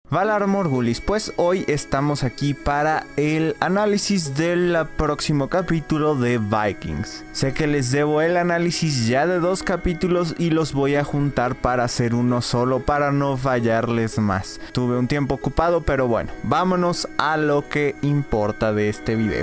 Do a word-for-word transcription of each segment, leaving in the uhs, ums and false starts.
Valar Morghulis, pues hoy estamos aquí para el análisis del próximo capítulo de Vikings. Sé que les debo el análisis ya de dos capítulos y los voy a juntar para hacer uno solo para no fallarles más. Tuve un tiempo ocupado, pero bueno, vámonos a lo que importa de este video.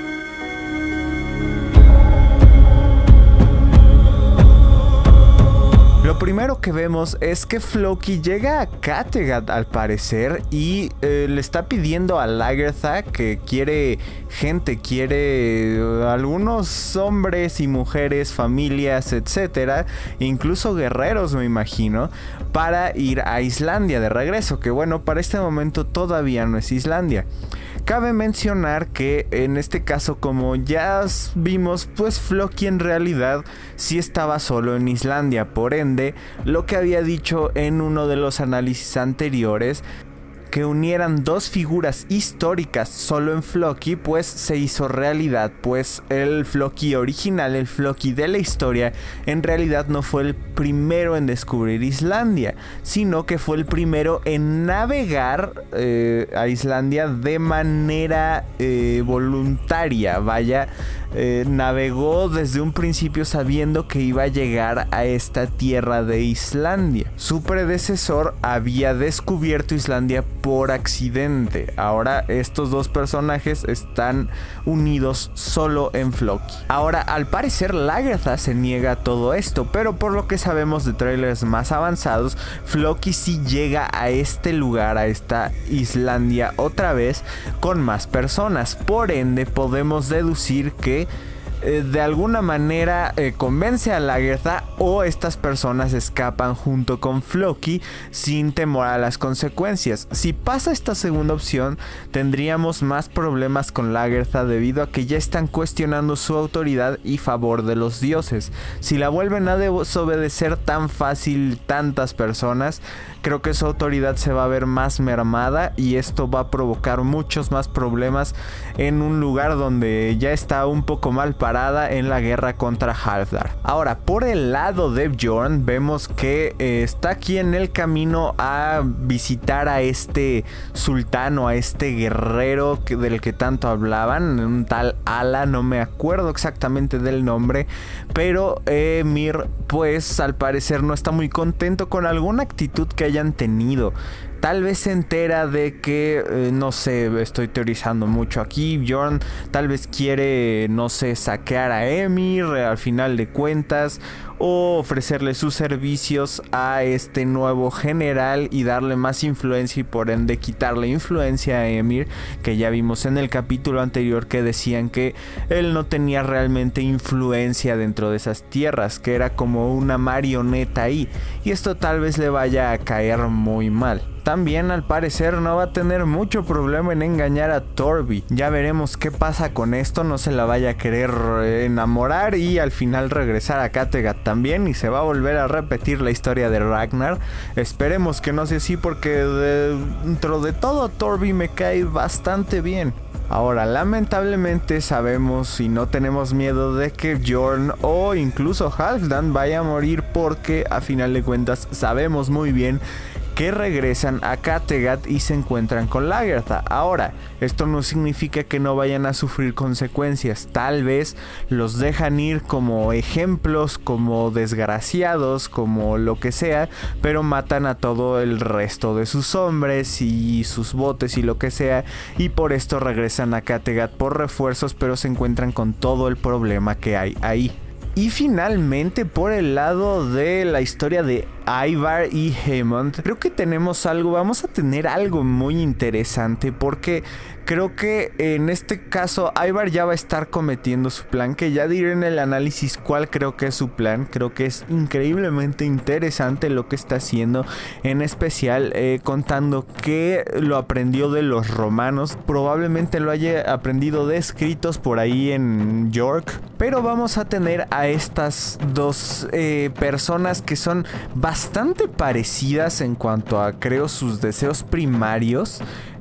Lo primero que vemos es que Floki llega a Kattegat al parecer y eh, le está pidiendo a Lagertha que quiere gente, quiere uh, algunos hombres y mujeres, familias, etcétera, incluso guerreros me imagino, para ir a Islandia de regreso, que bueno, para este momento todavía no es Islandia. Cabe mencionar que en este caso, como ya vimos, pues Floki en realidad sí estaba solo en Islandia. Por ende, lo que había dicho en uno de los análisis anteriores, que unieran dos figuras históricas solo en Floki, pues se hizo realidad, pues el Floki original, el Floki de la historia, en realidad no fue el primero en descubrir Islandia, sino que fue el primero en navegar eh, a Islandia de manera eh, voluntaria, vaya. Eh, navegó desde un principio sabiendo que iba a llegar a esta tierra de Islandia. Su predecesor había descubierto Islandia por accidente. Ahora estos dos personajes están unidos solo en Floki. Ahora, al parecer Lagertha se niega a todo esto, pero por lo que sabemos de trailers más avanzados, Floki sí llega a este lugar, a esta Islandia otra vez con más personas. Por ende podemos deducir que Eh, de alguna manera eh, convence a Lagertha, o estas personas escapan junto con Floki sin temor a las consecuencias. Si pasa esta segunda opción, tendríamos más problemas con Lagertha debido a que ya están cuestionando su autoridad y favor de los dioses. Si la vuelven a desobedecer tan fácil tantas personas, creo que su autoridad se va a ver más mermada y esto va a provocar muchos más problemas en un lugar donde ya está un poco mal parado en la guerra contra Halfdar. Ahora, por el lado de Bjorn, vemos que eh, está aquí en el camino a visitar a este sultán o a este guerrero que, del que tanto hablaban, un tal Ala, no me acuerdo exactamente del nombre, pero Emir pues al parecer no está muy contento con alguna actitud que hayan tenido. Tal vez se entera de que, eh, no sé, estoy teorizando mucho aquí, Bjorn tal vez quiere, no sé, saquear a Emir al final de cuentas, o ofrecerle sus servicios a este nuevo general y darle más influencia y por ende quitarle influencia a Emir, que ya vimos en el capítulo anterior que decían que él no tenía realmente influencia dentro de esas tierras, que era como una marioneta ahí, y esto tal vez le vaya a caer muy mal. También al parecer no va a tener mucho problema en engañar a Torby. Ya veremos qué pasa con esto, no se la vaya a querer enamorar y al final regresar a Kattegat también y se va a volver a repetir la historia de Ragnar. Esperemos que no sea así porque de, dentro de todo Torby me cae bastante bien. Ahora, lamentablemente sabemos y no tenemos miedo de que Bjorn o incluso Halfdan vaya a morir porque a final de cuentas sabemos muy bien que regresan a Kattegat y se encuentran con Lagertha. Ahora, esto no significa que no vayan a sufrir consecuencias. Tal vez los dejan ir como ejemplos, como desgraciados, como lo que sea, pero matan a todo el resto de sus hombres y sus botes y lo que sea, y por esto regresan a Kattegat por refuerzos, pero se encuentran con todo el problema que hay ahí. Y finalmente, por el lado de la historia de Ivar y Haemond, creo que tenemos algo, vamos a tener algo muy interesante, porque creo que en este caso Ivar ya va a estar cometiendo su plan, que ya diré en el análisis cuál creo que es su plan. Creo que es increíblemente interesante lo que está haciendo, en especial eh, contando que lo aprendió de los romanos, probablemente lo haya aprendido de escritos por ahí en York, pero vamos a tener a estas dos eh, personas que son bastante parecidas en cuanto a, creo, sus deseos primarios.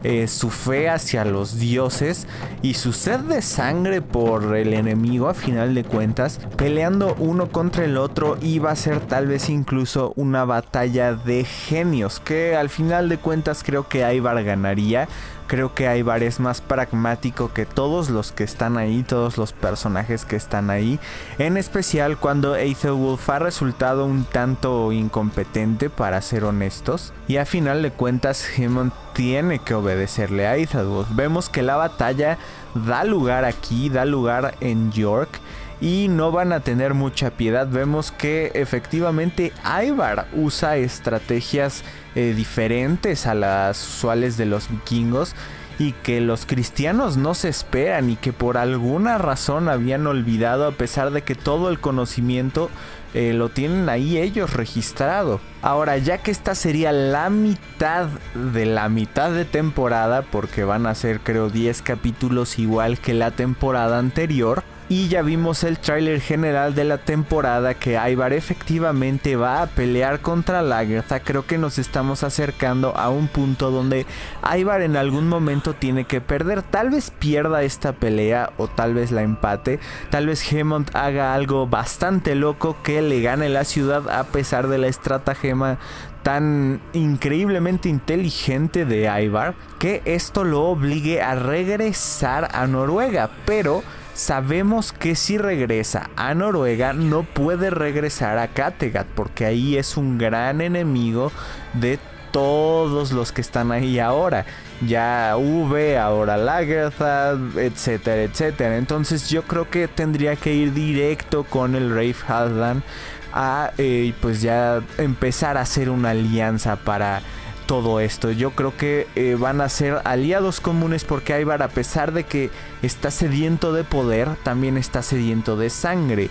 eh, su fe hacia los dioses y su sed de sangre por el enemigo, a final de cuentas, peleando uno contra el otro, y va a ser tal vez incluso una batalla de genios, que al final de cuentas creo que Ivar ganaría. Creo que Ivar es más pragmático que todos los que están ahí, todos los personajes que están ahí. En especial cuando Aethelwulf ha resultado un tanto incompetente, para ser honestos. Y a final de cuentas Haemon tiene que obedecerle a Aethelwulf. Vemos que la batalla da lugar aquí, da lugar en York. Y no van a tener mucha piedad. Vemos que efectivamente Ivar usa estrategias eh, diferentes a las usuales de los vikingos, y que los cristianos no se esperan y que por alguna razón habían olvidado, a pesar de que todo el conocimiento eh, lo tienen ahí ellos registrado. Ahora, ya que esta sería la mitad de la mitad de temporada, porque van a ser creo diez capítulos igual que la temporada anterior, y ya vimos el tráiler general de la temporada, que Ivar efectivamente va a pelear contra Lagertha. Creo que nos estamos acercando a un punto donde Ivar en algún momento tiene que perder. Tal vez pierda esta pelea o tal vez la empate. Tal vez Haemon haga algo bastante loco que le gane la ciudad, a pesar de la estratagema tan increíblemente inteligente de Ivar, que esto lo obligue a regresar a Noruega. Pero sabemos que si regresa a Noruega no puede regresar a Kattegat, porque ahí es un gran enemigo de todos los que están ahí ahora. Ya V, ahora Lagertha, etcétera, etcétera. Entonces yo creo que tendría que ir directo con el Rafe Halfdan a eh, pues ya empezar a hacer una alianza para todo esto. Yo creo que eh, van a ser aliados comunes, porque Ivar, a pesar de que está sediento de poder, también está sediento de sangre.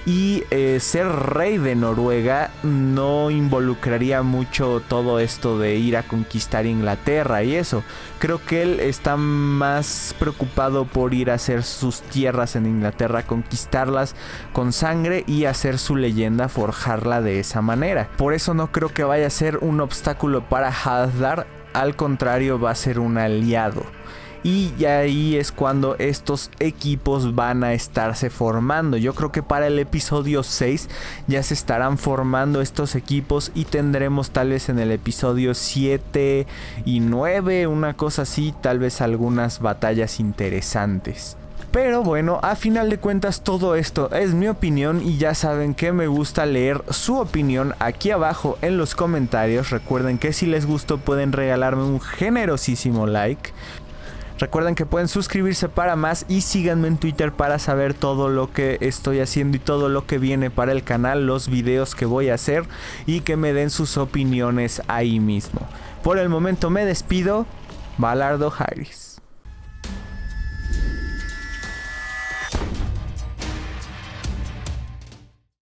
Y eh, ser rey de Noruega no involucraría mucho todo esto de ir a conquistar Inglaterra y eso. Creo que él está más preocupado por ir a hacer sus tierras en Inglaterra, conquistarlas con sangre y hacer su leyenda, forjarla de esa manera. Por eso no creo que vaya a ser un obstáculo para Halfdan, al contrario, va a ser un aliado. Y ahí es cuando estos equipos van a estarse formando. Yo creo que para el episodio seis ya se estarán formando estos equipos, y tendremos tal vez en el episodio siete y nueve, una cosa así, tal vez algunas batallas interesantes. Pero bueno, a final de cuentas todo esto es mi opinión, y ya saben que me gusta leer su opinión aquí abajo en los comentarios. Recuerden que si les gustó pueden regalarme un generosísimo like. Recuerden que pueden suscribirse para más, y síganme en Twitter para saber todo lo que estoy haciendo y todo lo que viene para el canal, los videos que voy a hacer, y que me den sus opiniones ahí mismo. Por el momento me despido. Valardo Jairis.